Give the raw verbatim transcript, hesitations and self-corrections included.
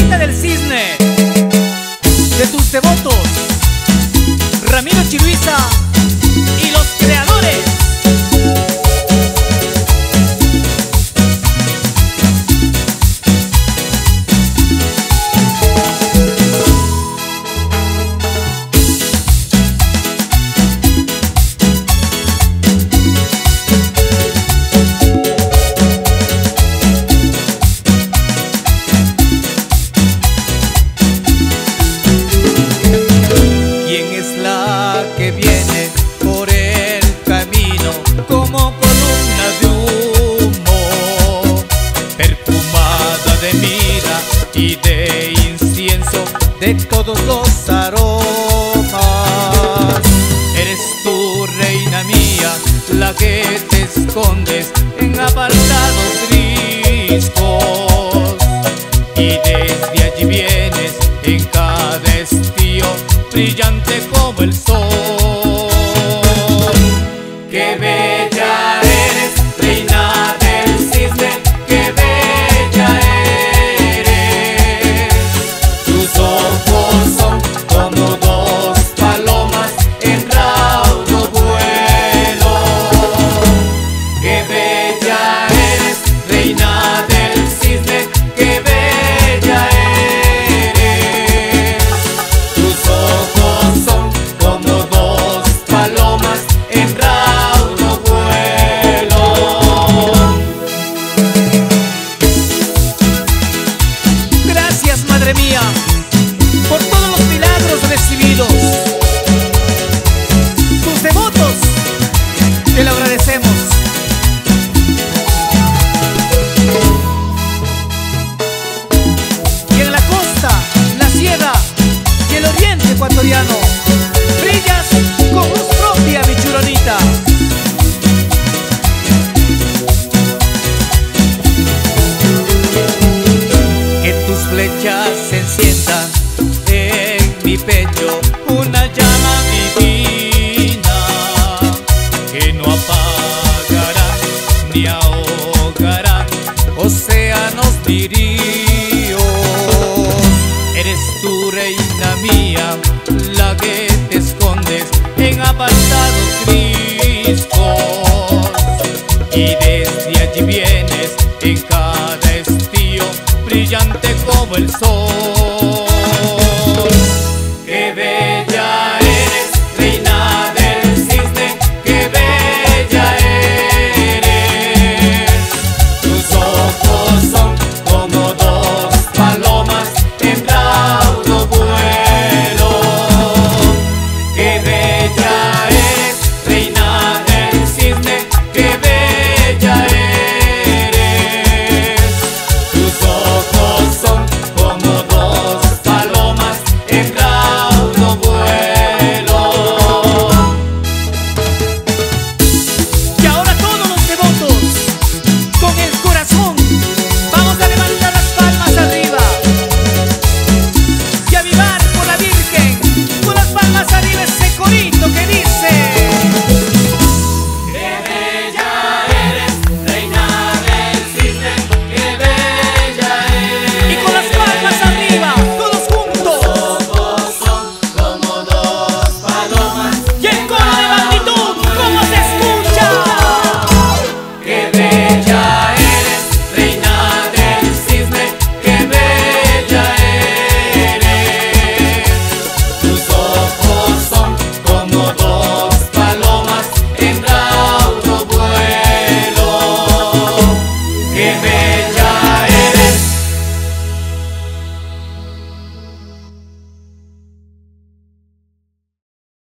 Reina del Cisne, de tus devotos, Ramiro Chiluisa y los creadores. Que viene por el camino como columna de humo, perfumada de mirra y de incienso, de todos los aromas. Eres tú, reina mía, la que te escondes en apartados riscos, y desde allí vienes en cada estío, brillante como el sol. ¡Qué bella eres, reina del cisne! ¡Qué bella eres! Tus ojos son como dos palomas en raudo vuelo. ¡Qué bella eres, reina del cisne! ¡Qué bella eres! Tus ojos son como dos palomas en raudo vuelo. Gracias, Madre mía, por todos los milagros recibidos. Tus devotos, te lo agradecemos. Y en la costa, la sierra y el oriente ecuatoriano, brillas con luz propia, mi churonita. Que tus flechas se enciendan en mi pecho, una llama divina que no apagará ni ahogará océanos ni ríos. Eres tú, reina mía, la que te escondes en apartados riscos, y desde allí vienes en cada estío, brillante como el sol.